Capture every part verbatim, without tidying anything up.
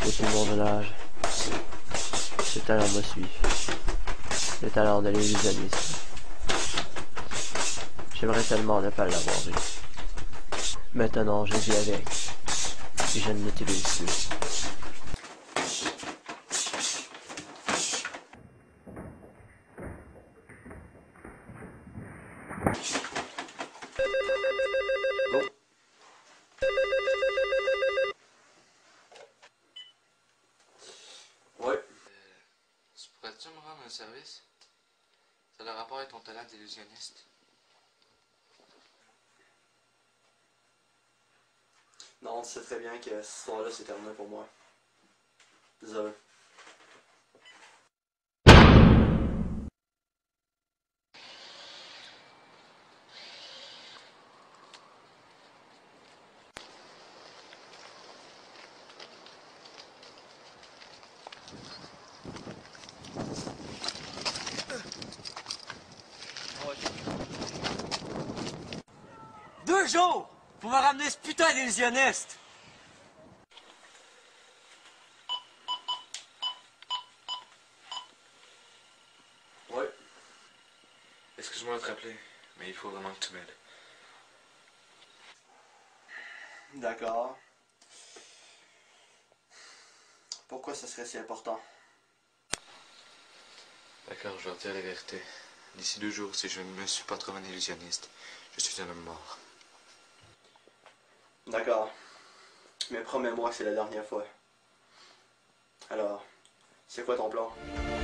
Depuis mon jeune âge, ce talent me suit. Le talent de l'illusionnisme. J'aimerais tellement ne pas l'avoir eu. Maintenant, je vis avec. Et je ne l'utilise plus. Oh. Ouais. Euh, pourrais-tu me rendre un service? Ça a le rapport avec ton talent d'illusionniste. Non, tu sais très bien que cette histoire-là, c'est terminé pour moi. Désolé. Deux jours pour me ramener ce putain d'illusionniste! Ouais. Excuse-moi de te rappeler, mais il faut vraiment que tu m'aides. D'accord. Pourquoi ça serait si important? D'accord, je vais te dire la vérité. D'ici deux jours, si je ne me suis pas trouvé un illusionniste, je suis un homme mort. D'accord. Mais promets-moi que c'est la dernière fois. Alors, c'est quoi ton plan?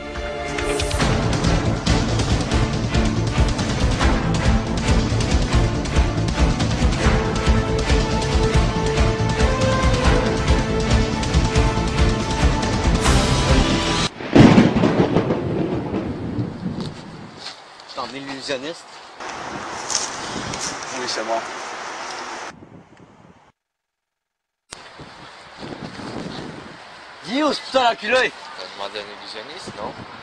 T'es un illusionniste? Oui, c'est moi. Dis où ce putain d'enculé! T'as demandé un illusionniste, non?